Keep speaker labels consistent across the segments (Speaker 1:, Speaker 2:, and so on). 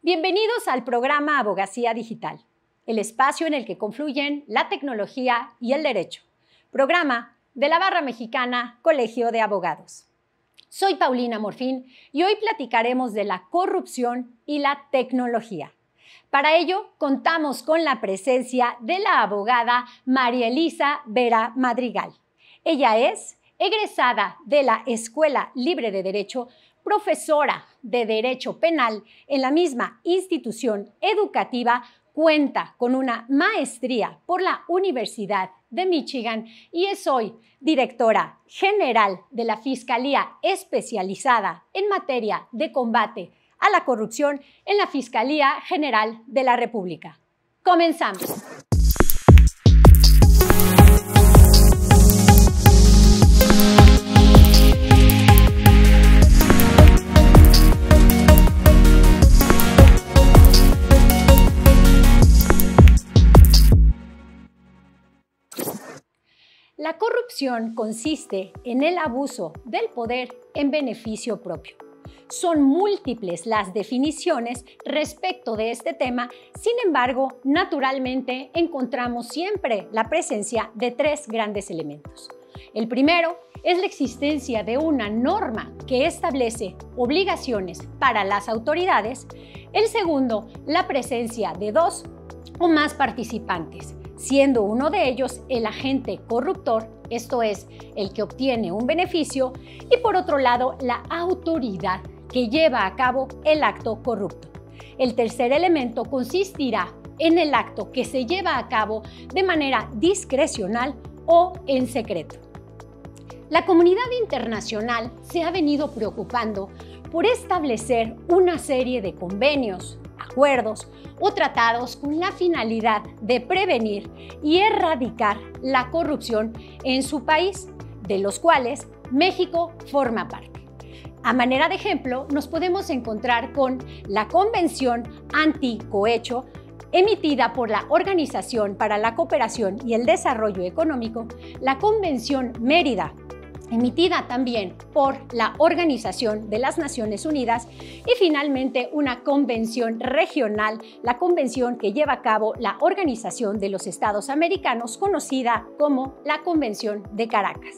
Speaker 1: Bienvenidos al programa Abogacía Digital, el espacio en el que confluyen la tecnología y el derecho. Programa de la Barra Mexicana Colegio de Abogados. Soy Paulina Morfín y hoy platicaremos de la corrupción y la tecnología. Para ello, contamos con la presencia de la abogada María Elisa Vera Madrigal. Ella es egresada de la Escuela Libre de Derecho, profesora de Derecho Penal en la misma institución educativa, cuenta con una maestría por la Universidad de Michigan y es hoy directora general de la Fiscalía Especializada en Materia de Combate a la Corrupción en la Fiscalía General de la República. Comenzamos. La corrupción consiste en el abuso del poder en beneficio propio. Son múltiples las definiciones respecto de este tema, sin embargo, naturalmente encontramos siempre la presencia de tres grandes elementos. El primero es la existencia de una norma que establece obligaciones para las autoridades. El segundo, la presencia de dos o más participantes, siendo uno de ellos el agente corruptor, esto es, el que obtiene un beneficio, y por otro lado, la autoridad que lleva a cabo el acto corrupto. El tercer elemento consistirá en el acto que se lleva a cabo de manera discrecional o en secreto. La comunidad internacional se ha venido preocupando por establecer una serie de convenios, acuerdos o tratados con la finalidad de prevenir y erradicar la corrupción en su país, de los cuales México forma parte. A manera de ejemplo, nos podemos encontrar con la Convención Anticohecho, emitida por la Organización para la Cooperación y el Desarrollo Económico, la Convención Mérida, emitida también por la Organización de las Naciones Unidas, y finalmente una convención regional, la convención que lleva a cabo la Organización de los Estados Americanos, conocida como la Convención de Caracas.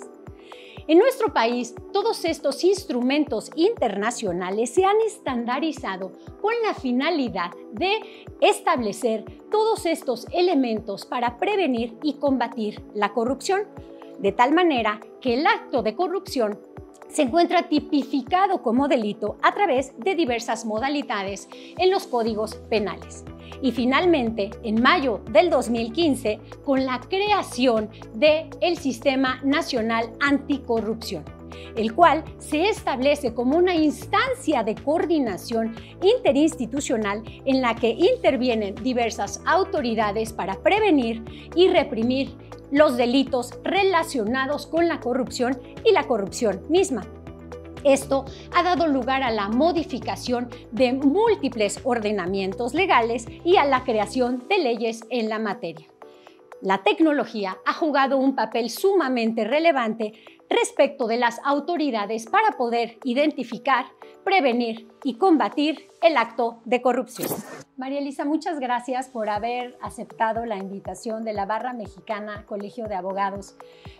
Speaker 1: En nuestro país, todos estos instrumentos internacionales se han estandarizado con la finalidad de establecer todos estos elementos para prevenir y combatir la corrupción, de tal manera que el acto de corrupción se encuentra tipificado como delito a través de diversas modalidades en los códigos penales. Y finalmente, en mayo del 2015, con la creación del Sistema Nacional Anticorrupción, el cual se establece como una instancia de coordinación interinstitucional en la que intervienen diversas autoridades para prevenir y reprimir los delitos relacionados con la corrupción y la corrupción misma. Esto ha dado lugar a la modificación de múltiples ordenamientos legales y a la creación de leyes en la materia. La tecnología ha jugado un papel sumamente relevante respecto de las autoridades para poder identificar, prevenir y combatir el acto de corrupción. María Elisa, muchas gracias por haber aceptado la invitación de la Barra Mexicana Colegio de Abogados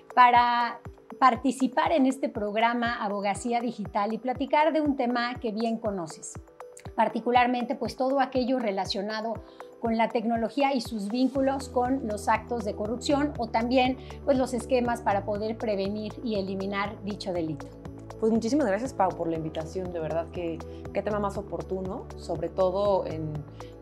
Speaker 1: para participar en este programa Abogacía Digital y platicar de un tema que bien conoces, particularmente pues todo aquello relacionado con la tecnología y sus vínculos con los actos de corrupción o también pues los esquemas para poder prevenir y eliminar dicho delito.
Speaker 2: Pues muchísimas gracias, Pau, por la invitación. De verdad que qué tema más oportuno, sobre todo en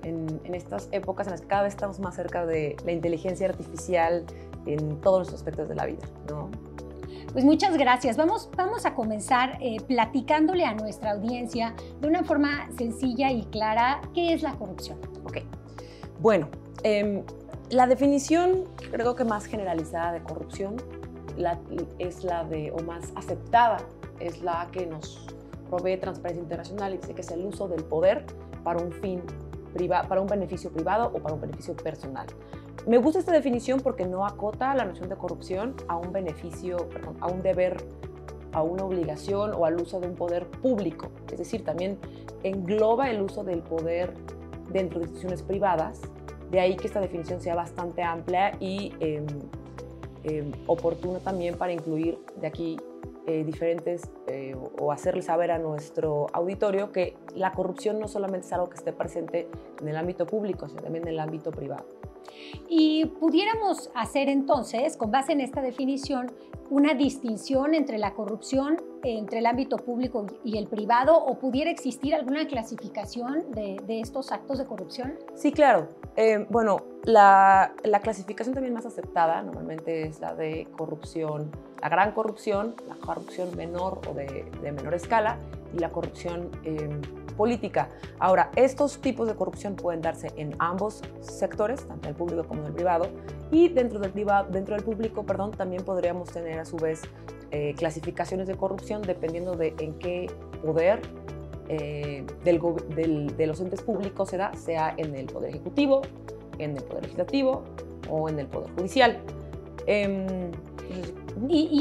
Speaker 2: estas épocas en las que cada vez estamos más cerca de la inteligencia artificial en todos los aspectos de la vida, ¿no?
Speaker 1: Pues muchas gracias. Vamos a comenzar platicándole a nuestra audiencia de una forma sencilla y clara qué es la corrupción.
Speaker 2: Ok. Bueno, la definición creo que más generalizada de corrupción es la de, o más aceptada, es la que nos provee Transparencia Internacional y dice que es el uso del poder para un fin privado, para un beneficio privado o para un beneficio personal. Me gusta esta definición porque no acota la noción de corrupción a un beneficio, a un deber a una obligación o al uso de un poder público. Es decir, también engloba el uso del poder dentro de instituciones privadas. De ahí que esta definición sea bastante amplia y oportuna también para incluir de aquí diferentes o hacerle saber a nuestro auditorio que la corrupción no solamente es algo que esté presente en el ámbito público, sino también en el ámbito privado.
Speaker 1: Y pudiéramos hacer entonces, con base en esta definición, una distinción entre la corrupción entre el ámbito público y el privado, o pudiera existir alguna clasificación de estos actos de corrupción?
Speaker 2: Sí, claro. Bueno, la clasificación también más aceptada normalmente es la de corrupción, la gran corrupción, la corrupción menor o de menor escala y la corrupción política. Ahora, estos tipos de corrupción pueden darse en ambos sectores, tanto en el público como en el privado, y dentro del público, también podríamos tener a su vez clasificaciones de corrupción dependiendo de en qué poder de los entes públicos se da, sea en el poder ejecutivo, en el poder legislativo o en el poder judicial.
Speaker 1: ¿Y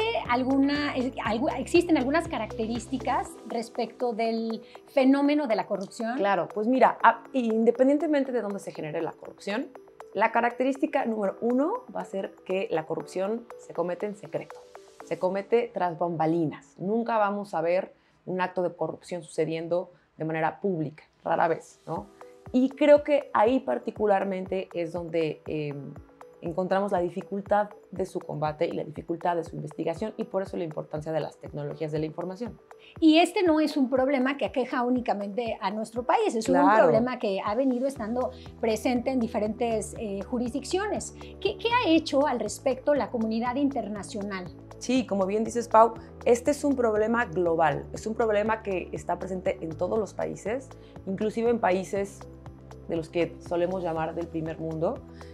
Speaker 1: existen algunas características respecto del fenómeno de la corrupción?
Speaker 2: Claro, pues mira, independientemente de dónde se genere la corrupción, la característica número 1 va a ser que la corrupción se comete en secreto, se comete tras bambalinas. Nunca vamos a ver un acto de corrupción sucediendo de manera pública, rara vez, ¿no? Y creo que ahí particularmente es donde encontramos la dificultad de su combate y la dificultad de su investigación, y por eso la importancia de las tecnologías de la información.
Speaker 1: Y este no es un problema que aqueja únicamente a nuestro país, es un problema que ha venido estando presente en diferentes jurisdicciones. ¿Qué ha hecho al respecto la comunidad internacional?
Speaker 2: Sí, como bien dices, Pau, este es un problema global, es un problema que está presente en todos los países, inclusive en países de los que solemos llamar del primer mundo.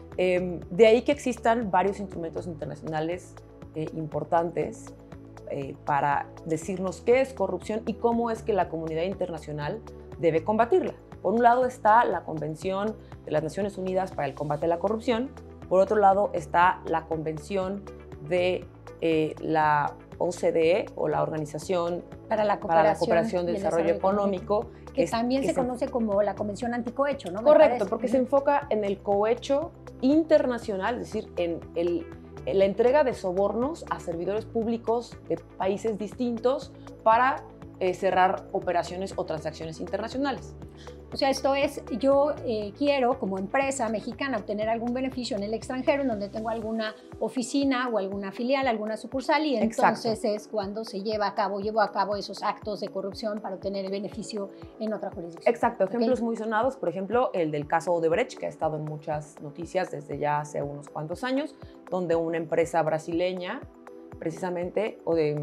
Speaker 2: De ahí que existan varios instrumentos internacionales importantes para decirnos qué es corrupción y cómo es que la comunidad internacional debe combatirla. Por un lado está la Convención de las Naciones Unidas para el Combate a la Corrupción, por otro lado está la Convención de la OCDE, o la Organización
Speaker 1: para la Cooperación
Speaker 2: y el Desarrollo Económico,
Speaker 1: que también se conoce como la Convención Anticohecho, ¿no?
Speaker 2: Correcto, porque se enfoca en el cohecho internacional, es decir, en la entrega de sobornos a servidores públicos de países distintos para cerrar operaciones o transacciones internacionales.
Speaker 1: O sea, esto es, yo quiero como empresa mexicana obtener algún beneficio en el extranjero, en donde tengo alguna oficina o alguna filial, alguna sucursal, y entonces es cuando se llevo a cabo esos actos de corrupción para obtener el beneficio en otra jurisdicción.
Speaker 2: Exacto, ejemplos muy sonados, por ejemplo, el del caso Odebrecht, que ha estado en muchas noticias desde ya hace unos cuantos años, donde una empresa brasileña, precisamente,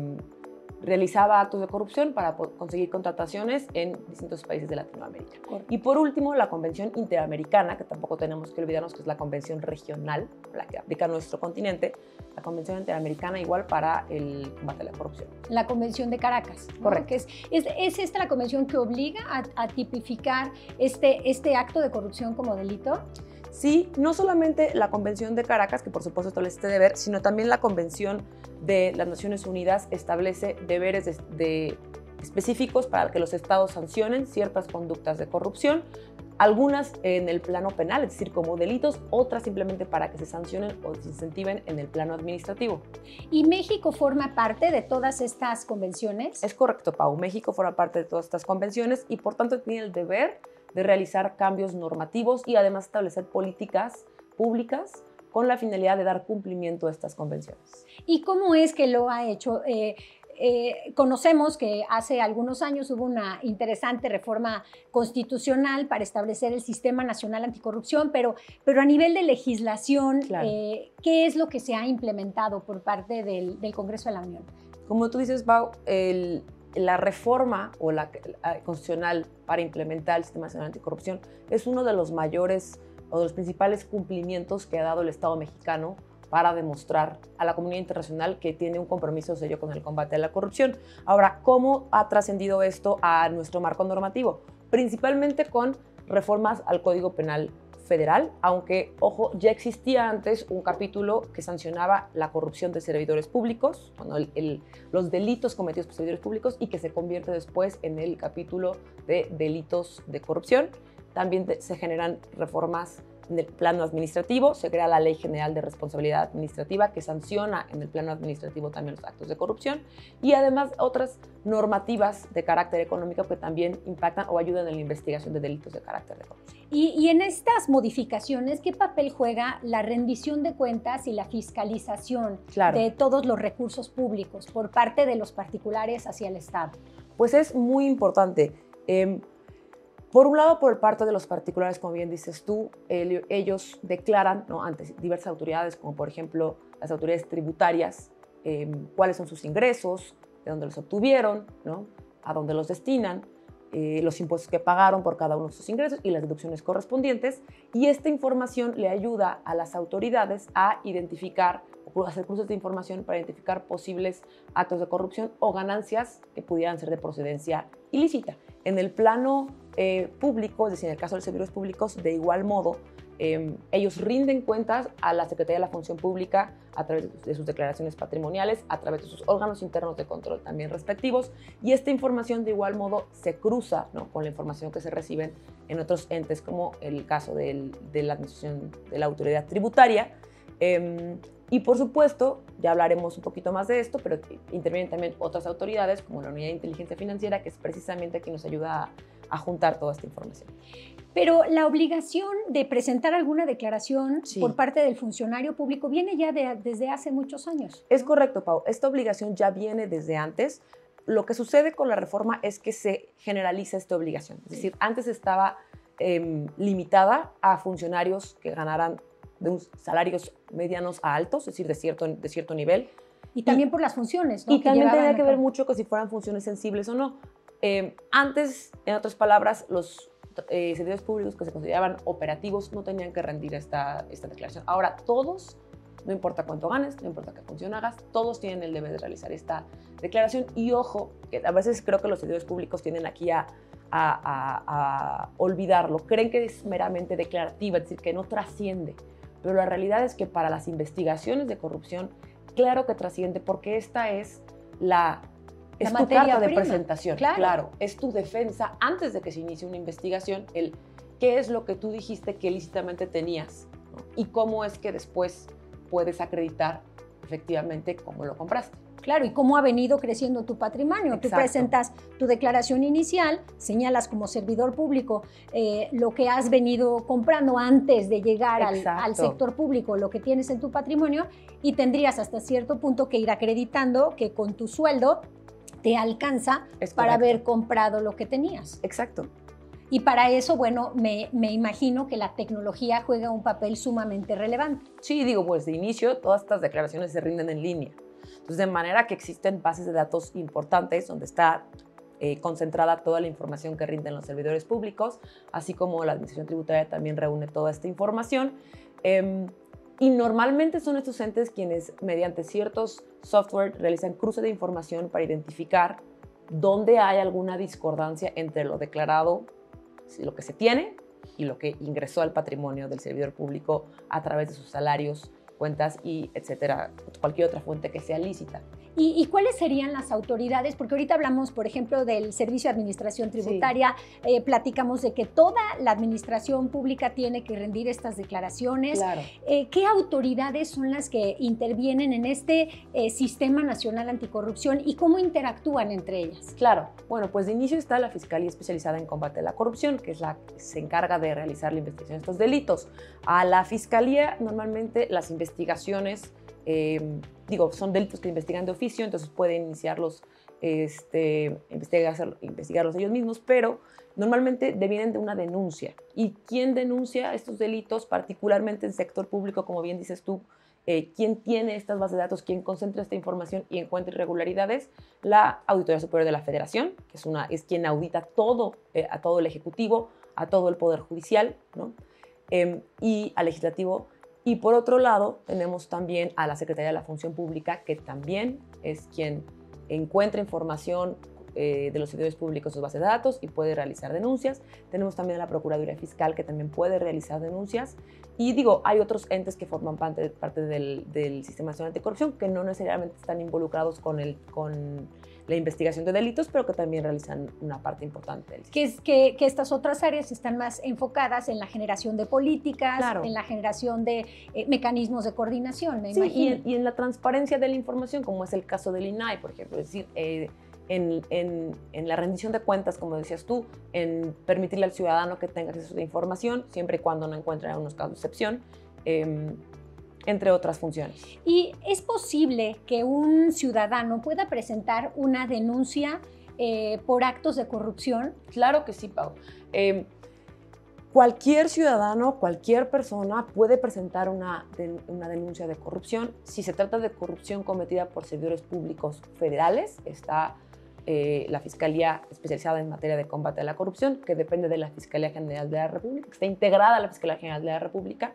Speaker 2: realizaba actos de corrupción para conseguir contrataciones en distintos países de Latinoamérica.
Speaker 1: Correcto.
Speaker 2: Y por último, la Convención Interamericana, que tampoco tenemos que olvidarnos que es la convención regional, la que aplica a nuestro continente, la Convención Interamericana igual para el combate a la corrupción.
Speaker 1: La Convención de Caracas.
Speaker 2: Correcto.
Speaker 1: Que es esta la convención que obliga a tipificar este acto de corrupción como delito.
Speaker 2: Sí, no solamente la Convención de Caracas, que por supuesto establece este deber, sino también la Convención de las Naciones Unidas establece deberes específicos para que los estados sancionen ciertas conductas de corrupción, algunas en el plano penal, es decir, como delitos, otras simplemente para que se sancionen o se incentiven en el plano administrativo.
Speaker 1: ¿Y México forma parte de todas estas convenciones?
Speaker 2: Es correcto, Pau. México forma parte de todas estas convenciones y por tanto tiene el deber de realizar cambios normativos y además establecer políticas públicas con la finalidad de dar cumplimiento a estas convenciones.
Speaker 1: ¿Y cómo es que lo ha hecho? Conocemos que hace algunos años hubo una interesante reforma constitucional para establecer el Sistema Nacional Anticorrupción, pero a nivel de legislación,
Speaker 2: claro.
Speaker 1: ¿Qué es lo que se ha implementado por parte del Congreso de la Unión?
Speaker 2: Como tú dices, Pau, la reforma constitucional para implementar el Sistema Nacional Anticorrupción es uno de los mayores o de los principales cumplimientos que ha dado el Estado mexicano para demostrar a la comunidad internacional que tiene un compromiso serio con el combate a la corrupción. Ahora, ¿cómo ha trascendido esto a nuestro marco normativo? Principalmente con reformas al Código Penal federal, aunque, ojo, ya existía antes un capítulo que sancionaba la corrupción de servidores públicos, bueno, los delitos cometidos por servidores públicos, y que se convierte después en el capítulo de delitos de corrupción. También se generan reformas en el plano administrativo, se crea la Ley General de Responsabilidad Administrativa que sanciona en el plano administrativo también los actos de corrupción, y además otras normativas de carácter económico que también impactan o ayudan en la investigación de delitos de carácter de corrupción.
Speaker 1: Y en estas modificaciones, ¿qué papel juega la rendición de cuentas y la fiscalización de todos los recursos públicos por parte de los particulares hacia el Estado?
Speaker 2: Pues es muy importante. Por un lado, por parte de los particulares, como bien dices tú, ellos declaran, ¿no?, ante diversas autoridades, como por ejemplo las autoridades tributarias, cuáles son sus ingresos, de dónde los obtuvieron, ¿no?, a dónde los destinan, los impuestos que pagaron por cada uno de sus ingresos y las deducciones correspondientes. Y esta información le ayuda a las autoridades a identificar o hacer cruces de información para identificar posibles actos de corrupción o ganancias que pudieran ser de procedencia ilícita. En el plano público, es decir, en el caso de los servidores públicos, de igual modo, ellos rinden cuentas a la Secretaría de la Función Pública a través de sus declaraciones patrimoniales, a través de sus órganos internos de control también respectivos, y esta información de igual modo se cruza, ¿no?, con la información que se reciben en otros entes, como el caso de la administración de la autoridad tributaria. Y por supuesto, ya hablaremos un poquito más de esto, pero intervienen también otras autoridades, como la Unidad de Inteligencia Financiera, que es precisamente quien nos ayuda a juntar toda esta información.
Speaker 1: Pero la obligación de presentar alguna declaración por parte del funcionario público viene ya desde hace muchos años.
Speaker 2: Es correcto, Pau. Esta obligación ya viene desde antes. Lo que sucede con la reforma es que se generaliza esta obligación. Es decir, antes estaba limitada a funcionarios que ganaran de salarios medianos a altos, es decir, de cierto nivel.
Speaker 1: Y también por las funciones, ¿no?
Speaker 2: Y también tenía que ver mucho con si fueran funciones sensibles o no. Antes, en otras palabras, los servidores públicos que se consideraban operativos no tenían que rendir esta declaración. Ahora todos, no importa cuánto ganes, no importa qué función hagas, todos tienen el deber de realizar esta declaración. Y ojo, que a veces creo que los servidores públicos tienden aquí a olvidarlo. Creen que es meramente declarativa, es decir, que no trasciende. Pero la realidad es que para las investigaciones de corrupción, claro que trasciende, porque esta es tu carta de presentación. Claro, es tu defensa antes de que se inicie una investigación, el qué es lo que tú dijiste que ilícitamente tenías, ¿no?, y cómo es que después puedes acreditar efectivamente cómo lo compraste.
Speaker 1: Claro, y cómo ha venido creciendo tu patrimonio.
Speaker 2: Exacto.
Speaker 1: Tú presentas tu declaración inicial, señalas como servidor público lo que has venido comprando antes de llegar al sector público, lo que tienes en tu patrimonio, y tendrías hasta cierto punto que ir acreditando que con tu sueldo te alcanza para haber comprado lo que tenías.
Speaker 2: Exacto.
Speaker 1: Y para eso, bueno, me imagino que la tecnología juega un papel sumamente relevante.
Speaker 2: Sí, digo, pues de inicio todas estas declaraciones se rinden en línea. Entonces, de manera que existen bases de datos importantes donde está concentrada toda la información que rinden los servidores públicos, así como la Administración Tributaria también reúne toda esta información. Y normalmente son estos entes quienes, mediante ciertos software, realizan cruce de información para identificar dónde hay alguna discordancia entre lo declarado, lo que se tiene, y lo que ingresó al patrimonio del servidor público a través de sus salarios, cuentas y etcétera, cualquier otra fuente que sea lícita.
Speaker 1: ¿Y cuáles serían las autoridades? Porque ahorita hablamos, por ejemplo, del Servicio de Administración Tributaria, platicamos de que toda la administración pública tiene que rendir estas declaraciones.
Speaker 2: Claro.
Speaker 1: ¿Qué autoridades son las que intervienen en este Sistema Nacional Anticorrupción y cómo interactúan entre ellas?
Speaker 2: Claro. Bueno, pues de inicio está la Fiscalía Especializada en Combate a la Corrupción, que es la que se encarga de realizar la investigación de estos delitos. A la Fiscalía, normalmente las investigaciones son delitos que investigan de oficio, entonces pueden iniciarlos, investigarlos ellos mismos, pero normalmente devienen de una denuncia. ¿Y quién denuncia estos delitos, particularmente en sector público, como bien dices tú? ¿Quién tiene estas bases de datos? ¿Quién concentra esta información y encuentra irregularidades? La Auditoría Superior de la Federación, que es quien audita a todo el Ejecutivo, a todo el Poder Judicial, ¿no? Y al Legislativo. Y por otro lado, tenemos también a la Secretaría de la Función Pública, que también es quien encuentra información, de los servidores públicos sus bases de datos y puede realizar denuncias. Tenemos también a la Procuraduría Fiscal, que también puede realizar denuncias. Y digo, hay otros entes que forman parte del Sistema Nacional Anticorrupción que no necesariamente están involucrados con la investigación de delitos, pero que también realizan una parte importante del sistema.
Speaker 1: Que estas otras áreas están más enfocadas en la generación de políticas,
Speaker 2: claro,
Speaker 1: en la generación de mecanismos de coordinación, me imagino.
Speaker 2: Y en la transparencia de la información, como es el caso del INAI, por ejemplo. Es decir, en la rendición de cuentas, como decías tú, en permitirle al ciudadano que tenga acceso a la información, siempre y cuando no encuentre unos casos de excepción, entre otras funciones.
Speaker 1: ¿Y es posible que un ciudadano pueda presentar una denuncia por actos de corrupción?
Speaker 2: Claro que sí, Pau. Cualquier ciudadano, cualquier persona puede presentar una denuncia de corrupción. Si se trata de corrupción cometida por servidores públicos federales, está la Fiscalía Especializada en Materia de Combate a la Corrupción, que depende de la Fiscalía General de la República, que está integrada a la Fiscalía General de la República,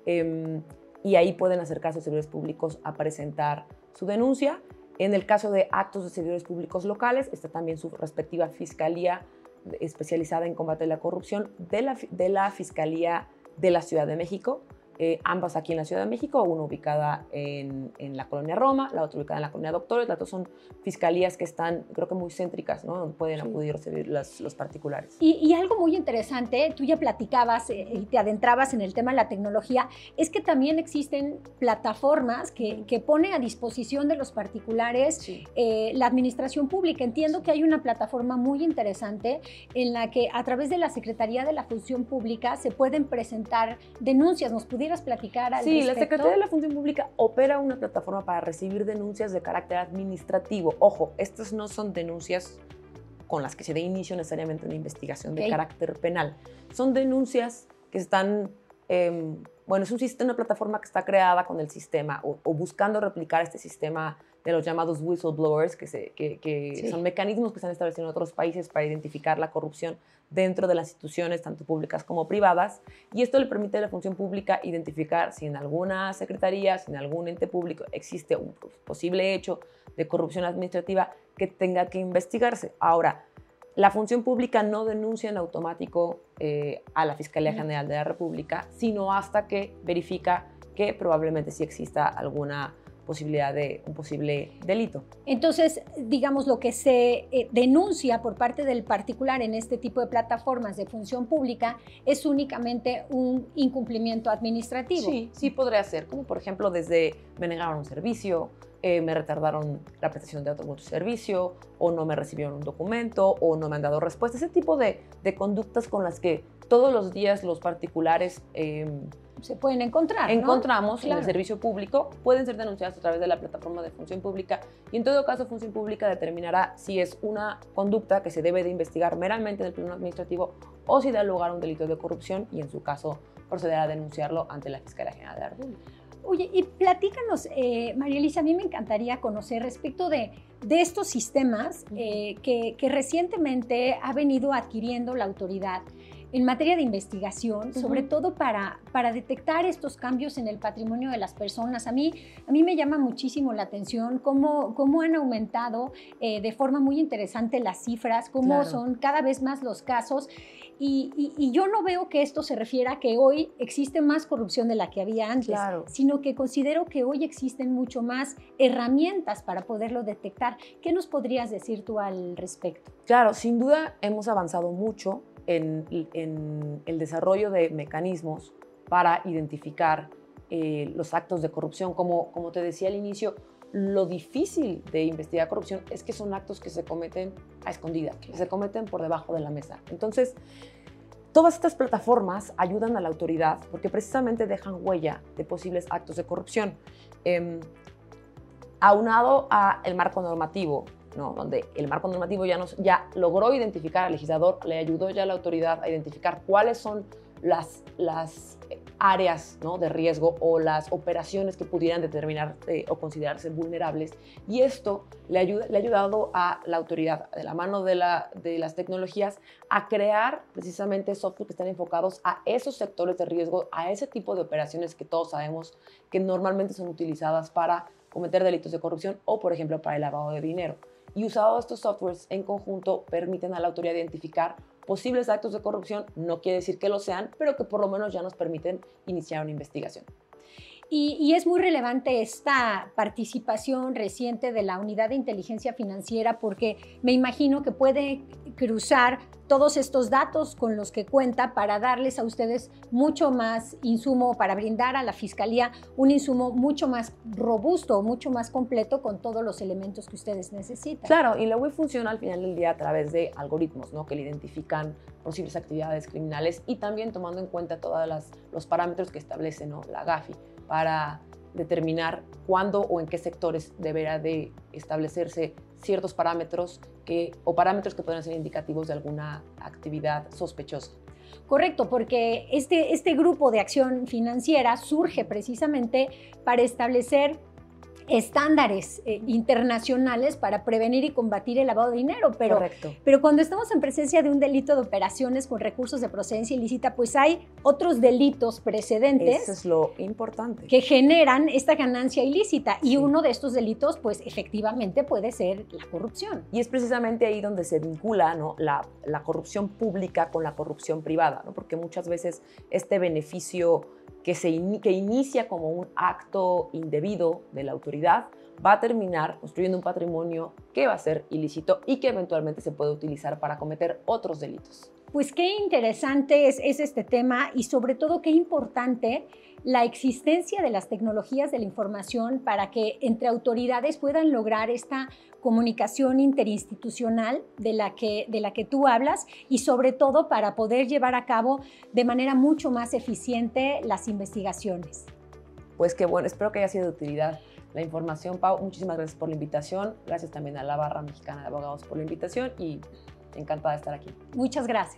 Speaker 2: y ahí pueden acercarse los servidores públicos a presentar su denuncia. En el caso de actos de servidores públicos locales, está también su respectiva Fiscalía especializada en combate a la corrupción de la Fiscalía de la Ciudad de México, ambas aquí en la Ciudad de México, una ubicada en la colonia Roma, la otra ubicada en la colonia Doctores. Las dos son fiscalías que están, creo que muy céntricas, ¿no? Donde pueden acudir los particulares.
Speaker 1: Y algo muy interesante, tú ya platicabas y te adentrabas en el tema de la tecnología, es que también existen plataformas que pone a disposición de los particulares la administración pública. Entiendo que hay una plataforma muy interesante en la que a través de la Secretaría de la Función Pública se pueden presentar denuncias. ¿Nos pudieras platicar al respecto?
Speaker 2: Sí, la Secretaría de la Función Pública opera una plataforma para recibir denuncias de carácter administrativo. Ojo, estas no son denuncias con las que se dé inicio necesariamente una investigación de carácter penal. Son denuncias que están, bueno, es una plataforma que está creada con el sistema o buscando replicar este sistema de los llamados whistleblowers, que son mecanismos que se han establecido en otros países para identificar la corrupción dentro de las instituciones, tanto públicas como privadas, y esto le permite a la función pública identificar si en alguna secretaría, si en algún ente público existe un posible hecho de corrupción administrativa que tenga que investigarse. Ahora, la función pública no denuncia en automático a la Fiscalía General de la República, sino hasta que verifica que probablemente sí exista alguna posibilidad de un posible delito.
Speaker 1: Entonces, digamos, lo que se denuncia por parte del particular en este tipo de plataformas de función pública es únicamente un incumplimiento administrativo.
Speaker 2: Sí podría ser, como por ejemplo desde me negaron un servicio, me retardaron la prestación de otro servicio, o no me recibieron un documento, o no me han dado respuesta. Ese tipo de conductas con las que todos los días los particulares
Speaker 1: se pueden encontrar,
Speaker 2: encontramos en el servicio público, pueden ser denunciadas a través de la plataforma de función pública, y en todo caso función pública determinará si es una conducta que se debe de investigar meramente en el plano administrativo o si da lugar a un delito de corrupción, y en su caso procederá a denunciarlo ante la Fiscalía General de la República.
Speaker 1: Oye, y platícanos, María Elisa, a mí me encantaría conocer respecto de estos sistemas que recientemente ha venido adquiriendo la autoridad en materia de investigación, sobre todo para detectar estos cambios en el patrimonio de las personas. A mí me llama muchísimo la atención cómo han aumentado de forma muy interesante las cifras, cómo son cada vez más los casos. Y yo no veo que esto se refiera a que hoy existe más corrupción de la que había antes, sino que considero que hoy existen mucho más herramientas para poderlo detectar. ¿Qué nos podrías decir tú al respecto?
Speaker 2: Claro, sin duda hemos avanzado mucho en el desarrollo de mecanismos para identificar los actos de corrupción. Como te decía al inicio, lo difícil de investigar corrupción es que son actos que se cometen a escondidas, que se cometen por debajo de la mesa. Entonces, todas estas plataformas ayudan a la autoridad porque precisamente dejan huella de posibles actos de corrupción. Aunado al marco normativo, ¿no? Donde el marco normativo ya logró identificar al legislador, le ayudó ya a la autoridad a identificar cuáles son las áreas, ¿no?, de riesgo o las operaciones que pudieran determinar o considerarse vulnerables. Y esto le ha ayudado a la autoridad, de la mano de las tecnologías, a crear precisamente software que están enfocados a esos sectores de riesgo, a ese tipo de operaciones que todos sabemos que normalmente son utilizadas para cometer delitos de corrupción o, por ejemplo, para el lavado de dinero. y usados estos softwares en conjunto permiten a la autoridad identificar posibles actos de corrupción. No quiere decir que lo sean, pero que por lo menos ya nos permiten iniciar una investigación.
Speaker 1: Y es muy relevante esta participación reciente de la Unidad de Inteligencia Financiera porque me imagino que puede cruzar todos estos datos con los que cuenta para darles a ustedes mucho más insumo, para brindar a la Fiscalía un insumo mucho más robusto, mucho más completo con todos los elementos que ustedes necesitan.
Speaker 2: Claro, y la UIF funciona al final del día a través de algoritmos, ¿no?, que le identifican posibles actividades criminales y también tomando en cuenta todos los parámetros que establece, ¿no?, la GAFI, para determinar cuándo o en qué sectores deberá de establecerse ciertos parámetros o parámetros que puedan ser indicativos de alguna actividad sospechosa.
Speaker 1: Correcto, porque este grupo de acción financiera surge precisamente para establecer estándares internacionales para prevenir y combatir el lavado de dinero, pero cuando estamos en presencia de un delito de operaciones con recursos de procedencia ilícita, pues hay otros delitos precedentes.
Speaker 2: Eso es lo importante.
Speaker 1: Que generan esta ganancia ilícita y uno de estos delitos, pues efectivamente puede ser la corrupción.
Speaker 2: Y es precisamente ahí donde se vincula, ¿no?, la corrupción pública con la corrupción privada, ¿no?, porque muchas veces este beneficio que inicia como un acto indebido de la autoridad va a terminar construyendo un patrimonio que va a ser ilícito y que eventualmente se puede utilizar para cometer otros delitos.
Speaker 1: Pues qué interesante es este tema y sobre todo qué importante la existencia de las tecnologías de la información para que entre autoridades puedan lograr esta comunicación interinstitucional de la que tú hablas y sobre todo para poder llevar a cabo de manera mucho más eficiente las investigaciones.
Speaker 2: Pues qué bueno, espero que haya sido de utilidad la información, Pau. Muchísimas gracias por la invitación. Gracias también a la Barra Mexicana de Abogados por la invitación y encantada de estar aquí.
Speaker 1: Muchas gracias.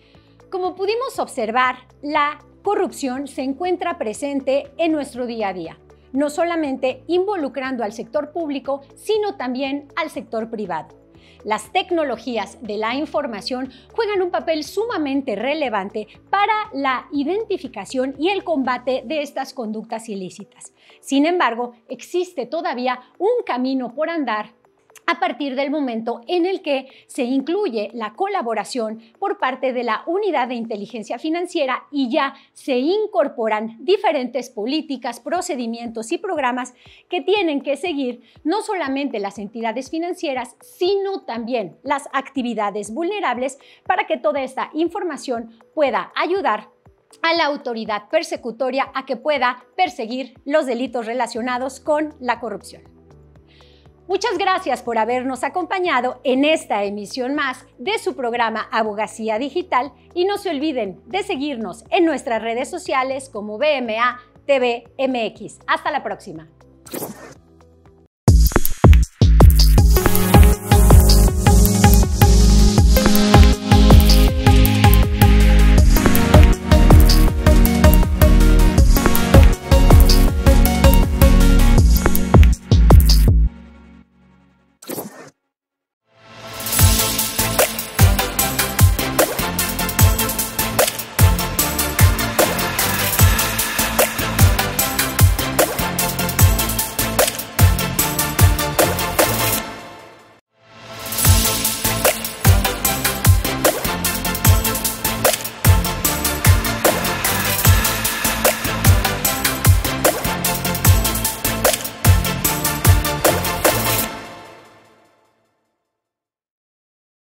Speaker 1: Como pudimos observar, la corrupción se encuentra presente en nuestro día a día, no solamente involucrando al sector público, sino también al sector privado. Las tecnologías de la información juegan un papel sumamente relevante para la identificación y el combate de estas conductas ilícitas. Sin embargo, existe todavía un camino por andar a partir del momento en el que se incluye la colaboración por parte de la Unidad de Inteligencia Financiera y ya se incorporan diferentes políticas, procedimientos y programas que tienen que seguir no solamente las entidades financieras, sino también las actividades vulnerables para que toda esta información pueda ayudar a la autoridad persecutoria a que pueda perseguir los delitos relacionados con la corrupción. Muchas gracias por habernos acompañado en esta emisión más de su programa Abogacía Digital y no se olviden de seguirnos en nuestras redes sociales como BMA TV MX. Hasta la próxima.